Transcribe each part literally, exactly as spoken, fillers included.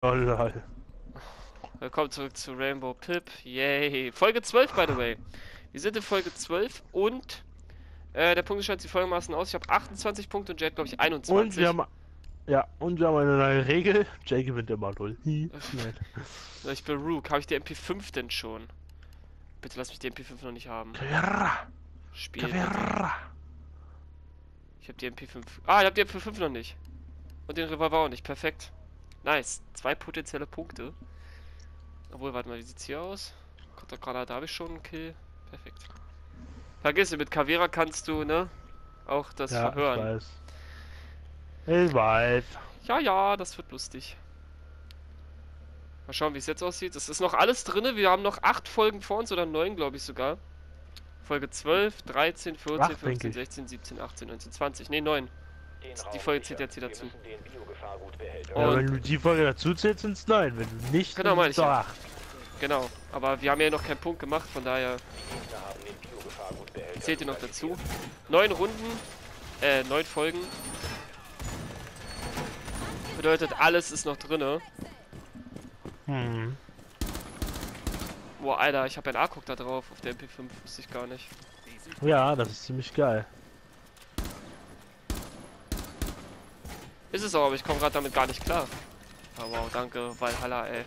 Oh lol. Willkommen zurück zu Rainbow Pip. Yay. Folge zwölf, by the way. Wir sind in Folge zwölf und äh, der Punkt schaut sich folgendermaßen aus. Ich habe achtundzwanzig Punkte und Jet, glaube ich, Und wir einundzwanzig. haben, ja, und wir haben eine neue Regel. Jay gewinnt immer null. Hi. Nein. Ich bin Rook. Habe ich die M P fünf denn schon? Bitte lass mich die M P fünf noch nicht haben. Kavera. Spiel bitte. Kavera. Ich habe die M P fünf. Ah, ich habe die M P fünf noch nicht. Und den Revolver auch nicht. Perfekt. Nice. Zwei potenzielle Punkte. Obwohl, warte mal, wie sieht's hier aus? Kontergranate habe ich schon einen Kill. Perfekt. Vergiss, mit Kavera kannst du, ne? Auch das Ja, verhören. ich weiß. Ich weiß. Ja, ja, das wird lustig. Mal schauen, wie es jetzt aussieht. Es ist noch alles drin. Wir haben noch acht Folgen vor uns oder neun, glaube ich sogar. Folge zwölf, dreizehn, vierzehn, Acht, denke fünfzehn, ich. sechzehn, siebzehn, achtzehn, neunzehn, zwanzig. Ne, neun. Die Folge zählt jetzt hier dazu. Ja, Und wenn du die Folge dazu zählst, sind es neun. Wenn du nicht, Genau, dann meine sind's ich doch ja. acht. genau. Aber wir haben ja noch keinen Punkt gemacht, von daher zählt ihr noch dazu. Neun Runden, äh, neun Folgen. Bedeutet, alles ist noch drinne. Hm. Boah, Alter, ich habe ein A K da drauf auf der M P fünf, wusste ich gar nicht. Ja, das ist ziemlich geil. Ist es auch, aber ich komme gerade damit gar nicht klar. Oh, wow, danke, Valhalla, ey.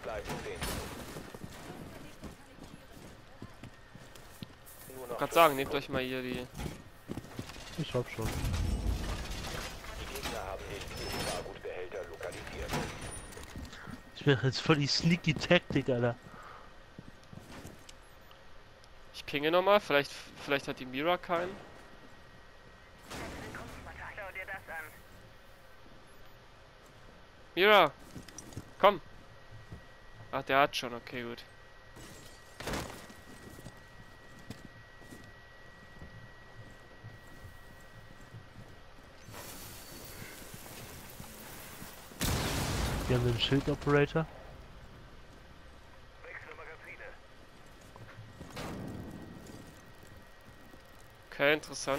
Ich wollte gerade sagen, nehmt euch mal hier die... Ich hab schon. Ich bin jetzt voll die sneaky Taktik, Alter. Ich pinge nochmal, vielleicht, vielleicht hat die Mira keinen. Mira! Komm! Ach, der hat schon, okay, gut. Wir haben den Schild-Operator. Okay, interessant.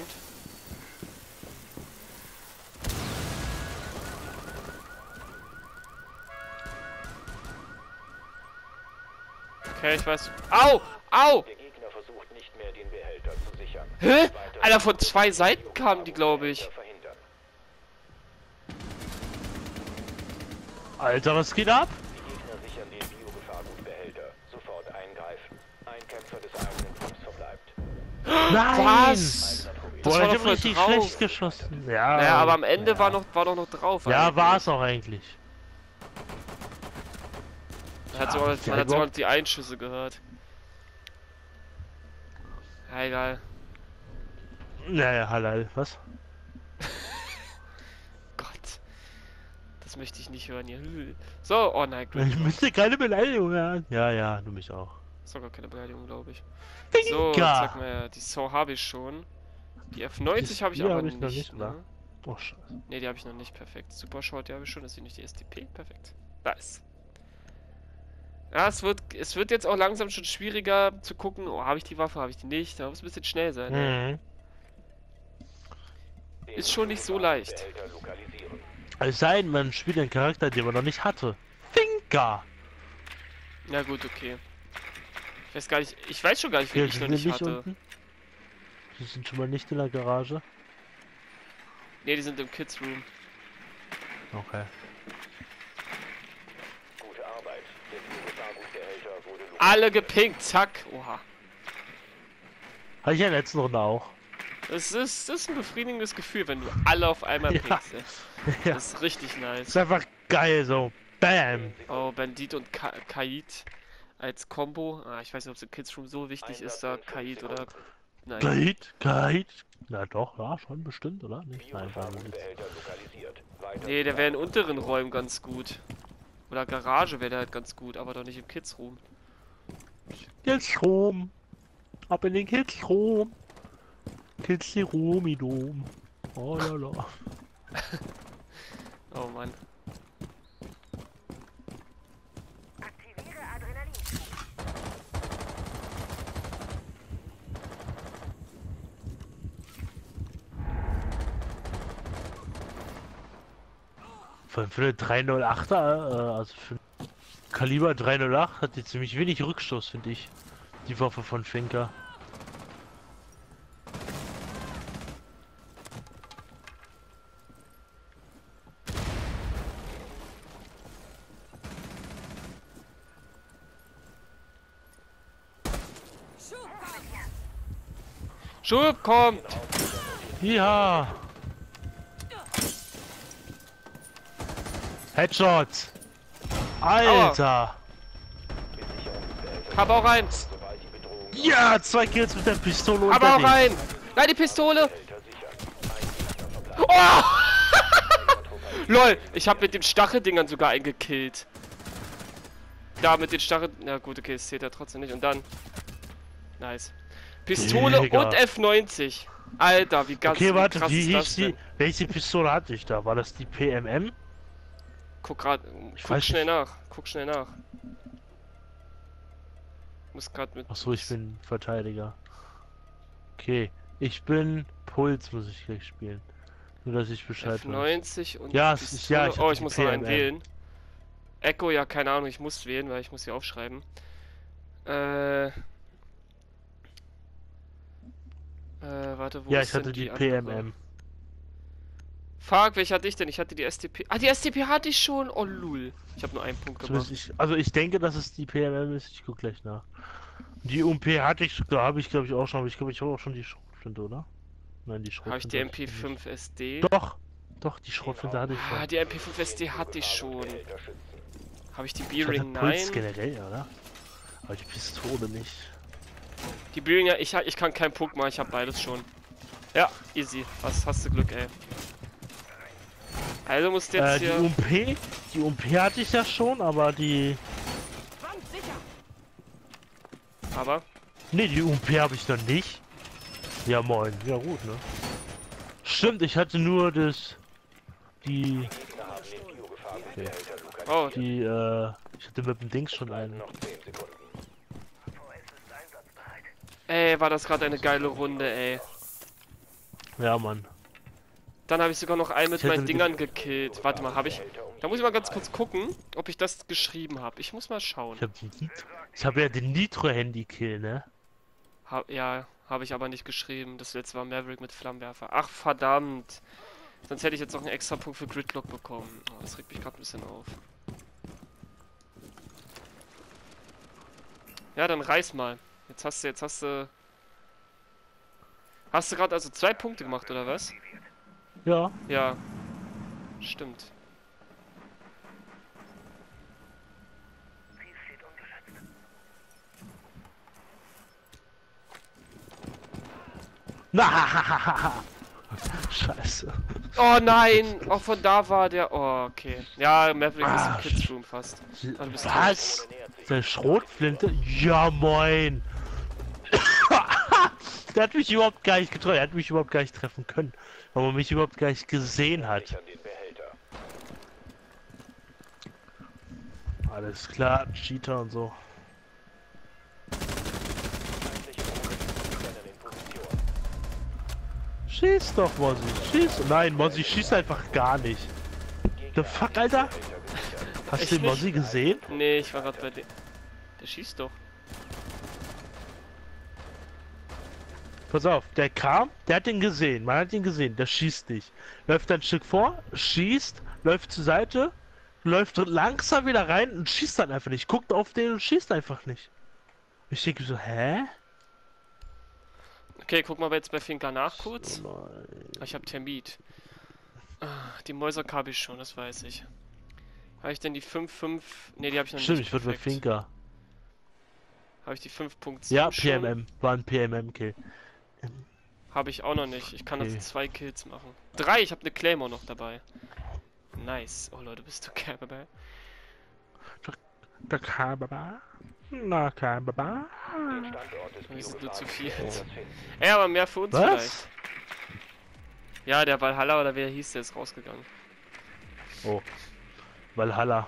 Okay, ich weiß. Au! Au! Der Gegner versucht nicht mehr, den Behälter zu sichern. Hä? Alter, von zwei Seiten kamen die, glaube ich. Verhindern. Alter, was geht ab? Die Gegner sichern den Biogefahrgutbehälter. Sofort eingreifen. Ein Kämpfer des eigenen Teams verbleibt. Nein! Was? Das Boah, war ich doch hab voll richtig drauf. schlecht geschossen. Ja. Naja, aber am Ende ja. war, noch, war doch noch drauf. Ja, eigentlich. war es auch eigentlich. Man hat sogar, man hat sogar noch die Einschüsse gehört. Ja, egal. Naja, halal, was? Gott. Das möchte ich nicht hören hier. So, oh nein, Glück. Ich müsste keine Beleidigung hören. Ja, ja, du mich auch. Sogar keine Beleidigung, glaube ich. Finka. So, sag mal, die Saw habe ich schon. Die F neunzig habe ich Die aber hab ich nicht. noch nicht, ne? oder? Oh, scheiße. Ne, die habe ich noch nicht. Perfekt. Super Short, die habe ich schon. Das ist nicht die S T P. Perfekt. Nice. Ja, es wird, es wird jetzt auch langsam schon schwieriger zu gucken. Oh, habe ich die Waffe, habe ich die nicht? Da muss ein bisschen schnell sein. Ne? Mhm. Ist schon nicht so leicht. Behälter lokalisieren. Es sei denn, man spielt einen Charakter, den man noch nicht hatte. Finka! Ja gut, okay. Ich weiß gar nicht, ich weiß schon gar nicht, wie Wir ich noch sind nicht nicht hatte. unten. Die sind schon mal nicht in der Garage. Ne, die sind im Kids Room. Okay. Gute Arbeit. Der Biogefahrgutbehälter wurde lokalisiert. Alle gepinkt, zack. Oha. Hatte ich ja in der letzten Runde auch. Das ist, das ist ein befriedigendes Gefühl, wenn du alle auf einmal Ja. pinkst. Ja. Ja. Das ist richtig nice. Ist einfach geil so. Bam! Oh, Bandit und Ka Kaid als Combo. Ah, ich weiß nicht, ob es im Kids Room so wichtig ist, da Kaid oder... Nein. Guide, Guide. Na doch, ja, schon bestimmt, oder? Nicht? Nein, war nicht. Biogefahrgutbehälter lokalisiert. Weiter Nee, der wäre in unteren Räumen ganz gut. Oder Garage wäre der halt ganz gut, aber doch nicht im Kids Room. Kids Rom. Ab in den Kids Rom. Kids die Romidom. Oh lala. Oh Mann. Aktiviere Adrenalin. Für, für eine drei null achter, äh, also für Kaliber drei null acht hat jetzt ziemlich wenig Rückstoß, finde ich. Die Waffe von Finker. Schub kommt! Ja. Headshot. Alter. Hab auch rein! Sobald die Bedrohung Ja, zwei Kills mit der Pistole Hab auch unter rein! Nein, die Pistole! Oh! Lol, ich hab mit den Stacheldingern sogar eingekillt. Da mit den Stachel... Na gut, okay, es zählt ja trotzdem nicht. Und dann... Nice. Pistole Mega. und F neunzig. Alter, wie ganz Okay, wie warte, krass wie ist hieß das die? denn? Welche Pistole hatte ich da? War das die P M M? Guck grad, guck weiß schnell nicht. nach. Guck schnell nach. Muss grad mit... Achso, ich bin Verteidiger. Okay, ich bin Puls, muss ich gleich spielen. Nur, dass ich Bescheid F weiß. neunzig und Ja, es Pistole. ist- ja, ich oh, hatte ich die muss noch einen P M M. wählen. Echo, ja, keine Ahnung, ich muss wählen, weil ich muss hier aufschreiben. Äh... Äh, warte, wo Ja, ist ich hatte denn die andere? P M M. Fuck, welche hatte ich denn? Ich hatte die S T P. Ah, die S T P hatte ich schon. Oh, lul. Ich habe nur einen Punkt gemacht. Zumindest ich, also ich denke, dass es die P M M ist. Ich guck gleich nach. Die U M P hatte ich, da habe ich glaube ich auch schon, aber ich glaube ich habe auch schon die Schrotflinte, oder? Nein, die Schrotflinte. Habe ich die hatte M P nicht. fünf S D? Doch, doch, die Schrotflinte hatte ich schon. Ah, die M P fünf S D hatte ich schon. Habe ich die Ich hatte B-Ring? Puls Nein. generell, oder? Aber die Pistole nicht. Die B-Ring, ja, ich, ha- ich kann keinen Punkt machen, ich habe beides schon. Ja, easy. Was hast du Glück, ey. Also musst du jetzt Äh, die hier... U M P, die U M P hatte ich ja schon, aber die... Aber... Ne, die U M P habe ich noch nicht. Ja, moin. Ja, gut, ne? Stimmt, ich hatte nur das... Die... Gegner haben den Biogefahrgutbehälter lokalisiert. Oh, Die, äh... Ich hatte mit dem Dings schon einen. Noch zehn Sekunden. ey, war das gerade eine geile Runde, ey. Ja, Mann. Dann habe ich sogar noch einen mit Ich hätte meinen mit Dingern gekillt. Warte mal, habe ich... Da muss ich mal ganz kurz gucken, ob ich das geschrieben habe. Ich muss mal schauen. Ich habe die Nitro... Ich habe ja den Nitro-Handy-Kill, ne? Ha ja, habe ich aber nicht geschrieben. Das letzte war Maverick mit Flammenwerfer. Ach, verdammt. Sonst hätte ich jetzt noch einen extra Punkt für Gridlock bekommen. Oh, das regt mich gerade ein bisschen auf. Ja, dann reiß mal. Jetzt hast du, jetzt hast du... Hast du gerade also zwei Punkte gemacht, oder was? Ja. Ja. Stimmt. Na, Scheiße. Oh nein! Auch von da war der... Oh, okay. Ja, Maverick ist Ah, im Kids Room fast. Ah, du bist Was? Der Schrotflinte? Ja, moin. Der hat mich überhaupt gar nicht getroffen. Er hat mich überhaupt gar nicht treffen können. Weil man mich überhaupt gar nicht gesehen hat. Sichern den Behälter. Alles klar, Cheater und so. Feindliche Drohnen in Position. Schieß doch, Mozzi. Schieß. Nein, Mozzi schießt einfach gar nicht. The fuck, Alter? Hast Ich du den nicht. Mozzi gesehen? Nee, ich war gerade bei dem. Der schießt doch. Pass auf, der kam, der hat ihn gesehen, man hat ihn gesehen, der schießt nicht. Läuft ein Stück vor, schießt, läuft zur Seite, läuft langsam wieder rein und schießt dann einfach nicht. Guckt auf den und schießt einfach nicht. Ich denke so, hä? Okay, guck mal jetzt bei Finker nach kurz. Oh nein. Ah, ich hab Termit. Ah, die Mäuser habe ich schon, das weiß ich. Habe ich denn die fünf fünf? Ne, die habe ich noch Stimmt, nicht. ich würde bei Perfekt. Finker. Habe ich die fünf Punkt Ja, sieben P M schon? M, war ein P M M-Kill. Habe ich auch noch nicht. Ich kann Okay. also zwei Kills machen. Drei, ich habe eine Claymore noch dabei. Nice. Oh Leute, bist du geil dabei? Da kam Baba. Na, kam Baba. Den Standort des Wir sind nur zu Biogefahrgutbehälters viel. finden. Ey, aber mehr für uns Was? vielleicht. Ja, der Valhalla oder wer hieß, der ist rausgegangen. Oh. Valhalla.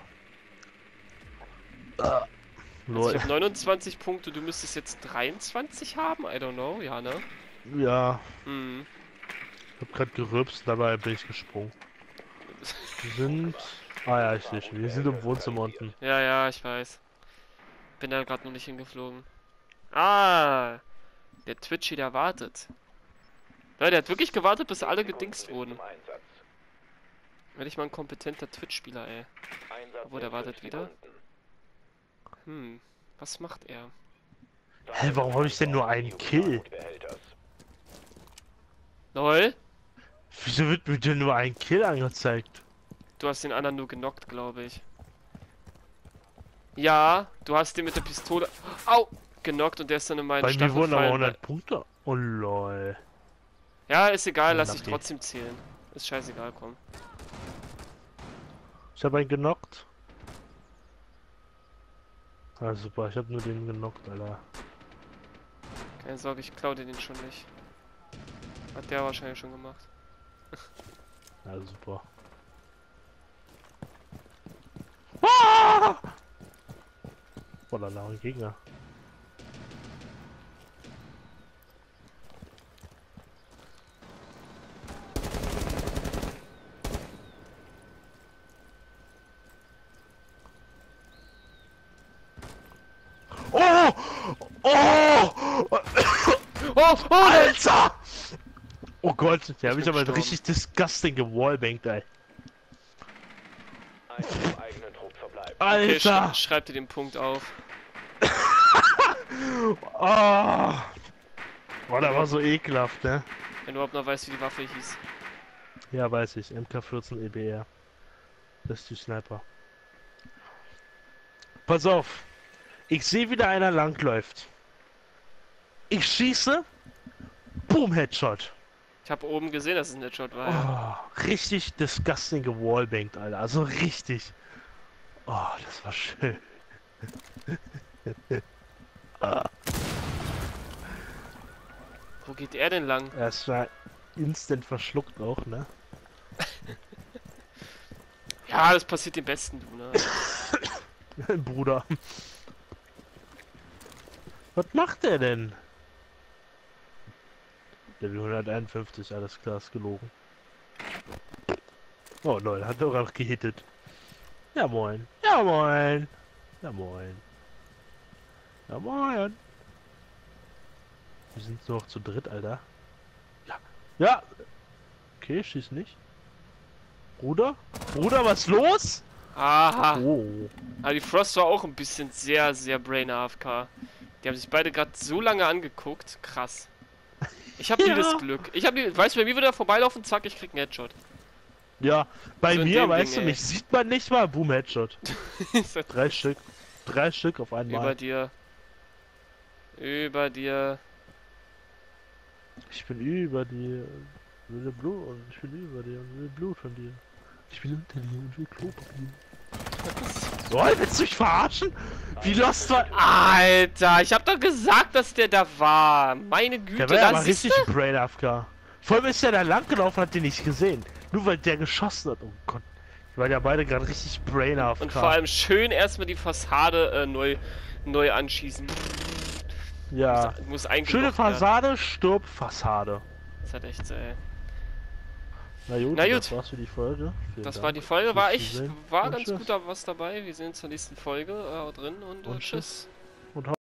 Ah. Also Lol. ich habe neunundzwanzig Punkte, du müsstest jetzt dreiundzwanzig haben? I don't know, ja, ne? Ja, Hm. ich hab grad gerülpst, dabei bin ich gesprungen. Wir sind Ah ja, ich sehe schon. Wir sind im Wohnzimmer unten. Ja, ja, ich weiß. Bin da gerade noch nicht hingeflogen. Ah, der Twitchy, der wartet. Ja, der hat wirklich gewartet, bis alle gedingst wurden. Zum Einsatz. Wenn ich mal ein kompetenter Twitch-Spieler, ey. Einsatz Obwohl, der in wartet fünf wieder. Sekunden. Hm, was macht er? Hä, warum habe ich denn nur einen Kill? Lol, Wieso wird mir denn nur ein Kill angezeigt? du hast den anderen nur genockt, glaube ich. Ja, du hast den mit der Pistole... Au! Genockt und der ist dann in meinen Bei mir Stachel wurden aber gefallen, hundert Punkte. Oh lol. Ja, ist egal, lass dich Lucky. trotzdem zählen. Ist scheißegal, komm. Ich habe einen genockt. Ah super, ich habe nur den genockt, Alter. Keine Sorge, ich klau dir den schon nicht. Hat der wahrscheinlich schon gemacht. Ja super. Ah! Voller ein Gegner. Oh! Oh! Oh, oh, Alter! Oh Gott, der habe bin ich aber gestorben. richtig disgusting gewallbankt, ey. Ein im eigenen Trupp verbleibt. Okay, sch Alter! schreib dir den Punkt auf. Oh! Boah, der war so ekelhaft, ne? Wenn du überhaupt noch weißt, wie die Waffe hieß. Ja, weiß ich. M K vierzehn E B R. Das ist die Sniper. Pass auf. Ich sehe, wie da einer langläuft. Ich schieße. Boom, Headshot. Ich habe oben gesehen, dass es ein Headshot war. Ja. Oh, richtig disgusting gewallbankt, Alter. Also richtig. Oh, das war schön. ah. Wo geht er denn lang? Es war instant verschluckt auch, ne? Ja, das passiert dem Besten, du, ne? Bruder. Was macht der denn? Level hunderteinundfünfzig, alles klar, ist gelogen. Oh lol, hat doch auch gehittet. Ja moin. Ja moin. Ja moin. Ja moin. Wir sind nur noch zu dritt, Alter. Ja. Ja. Okay, schieß nicht. Bruder? Bruder, was los? Aha. Oh. Aber die Frost war auch ein bisschen sehr, sehr brain A F K. Die haben sich beide gerade so lange angeguckt. Krass. Ich hab Ja. dieses Glück. Ich hab die, weißt du, bei mir würde er vorbeilaufen, zack, ich krieg einen Headshot. Ja, bei So in mir, dem weißt Ding, du, ey. mich sieht man nicht mal. Boom, Headshot. Drei Stück. Drei Stück auf einmal. Über dir. Über dir. Ich bin über dir. Ich will Blut und ich bin über dir und will Blut von dir. Ich bin unter dir und will Klopapier. Soll, willst du mich verarschen? Wie lost war... Alter, ich hab doch gesagt, dass der da war. Meine Güte, Der war ja das mal ist richtig Brain A F K. Vor allem ist der da lang gelaufen, hat den nicht gesehen. Nur weil der geschossen hat. Oh Gott. Die waren ja beide gerade richtig Brain A F K. Und vor allem schön erstmal die Fassade äh, neu, neu anschießen. Ja. Muss, muss eigentlich Schöne Fassade, Sturb, Fassade. Das hat echt so, ey. Na gut, Na gut. das war's für die Folge. Vielen Das Dank war die Folge, war fürs echt, Zusehen war und ganz tschüss. gut da was dabei. Wir sehen uns zur nächsten Folge äh, drin und, äh, Und tschüss. Und